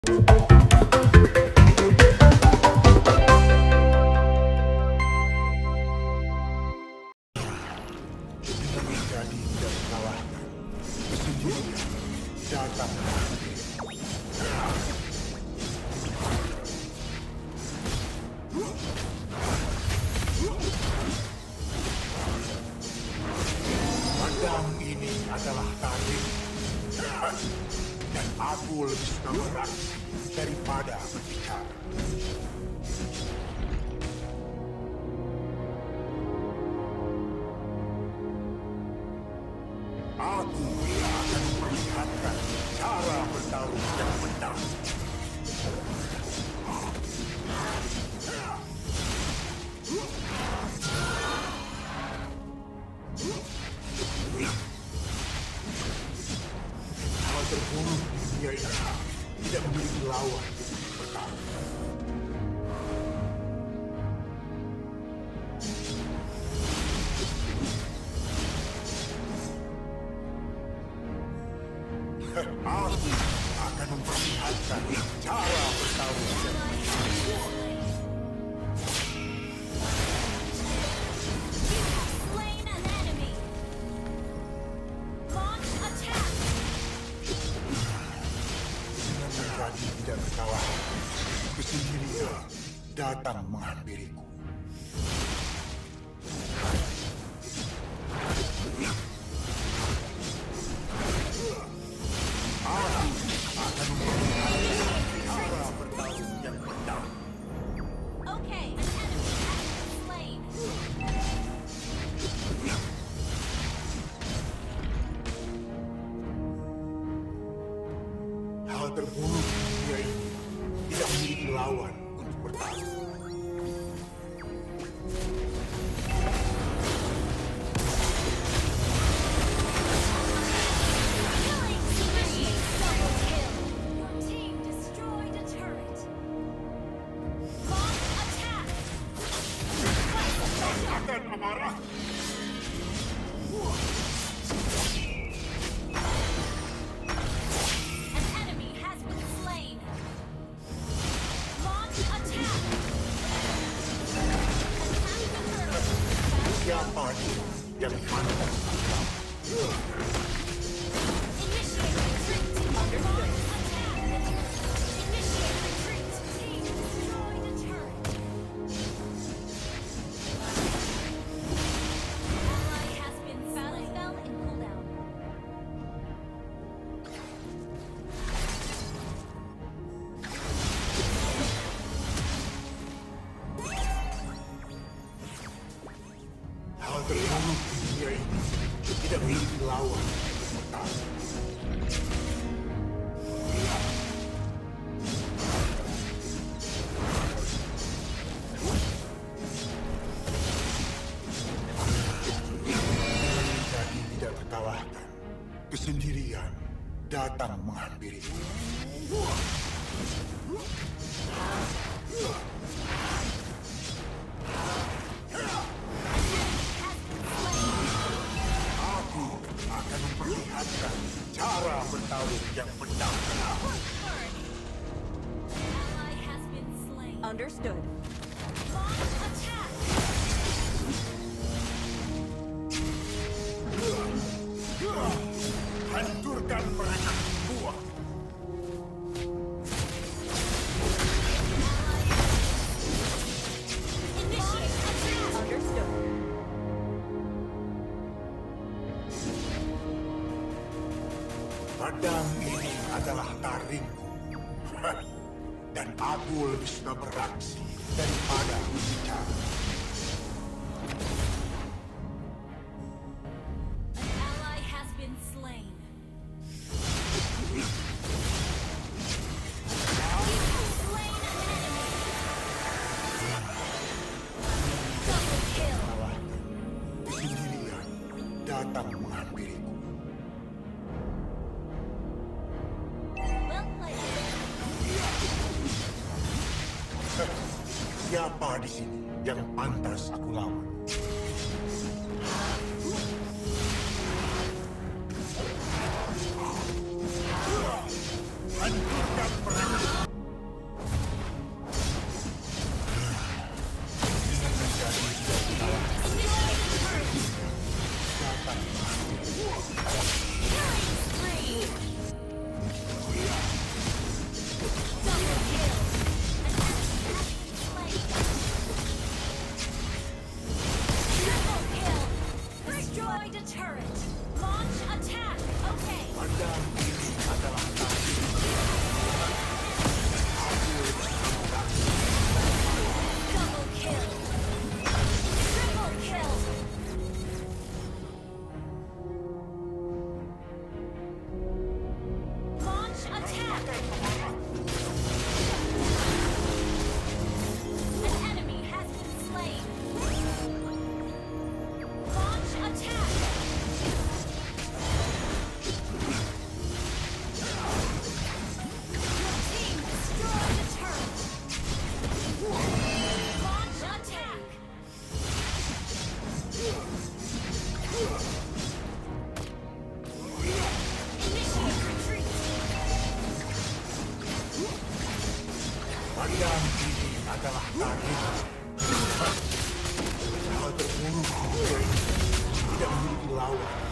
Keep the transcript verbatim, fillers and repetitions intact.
Pedang ini adalah tarik, dan aku lebih suka beraksi daripada berbicara. Aku akan memperlihatkan cara bertarung yang benar. Hal terburuk di dunia ini tidak memiliki lawan untuk bertarung. Aku akan memperlihatkan cara bertarung yang benar. Menjadi tidak berkawan, kesendirian datang menghampiriku. Hal terburuk di dunia ini tidak memiliki lawan untuk bertarung. Akan amarah. Siapa dia yang pantas? Hal terburuk di dunia ini tidak memiliki lawan untuk bertarung. Jadi tidak terkalahkan, kesendirian datang menghampiriku. Akan memperlihatkan cara bertarung yang benar. Understood. Hancurkan mereka semua. Understood. Pedang ini adalah taringku. Dan aku lebih suka beraksi daripada berbicara. An ally has been slain. Slain an enemy. Double kill. Kesendirian datang menghampiriku. Well played. Siapa di sini yang pantas aku lawan? Hancurkan mereka. Padang ini adalah target. Bersama terburuk di dunia ini tidak memiliki lawan.